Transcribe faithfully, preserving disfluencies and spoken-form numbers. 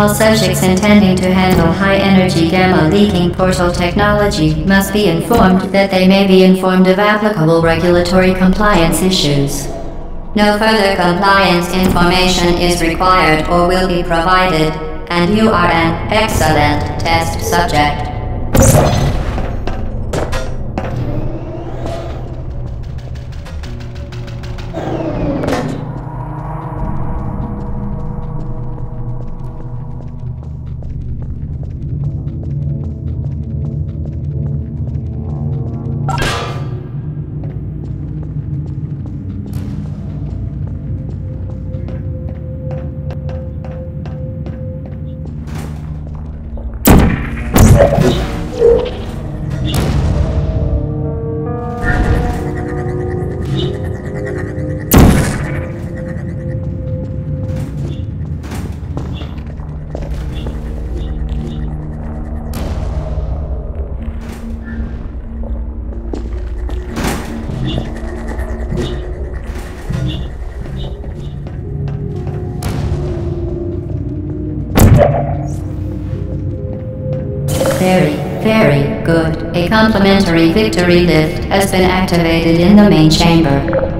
All subjects intending to handle high-energy gamma-leaking portal technology must be informed that they may be informed of applicable regulatory compliance issues. No further compliance information is required or will be provided, and you are an excellent test subject. Very, very good. A complimentary victory lift has been activated in the main chamber.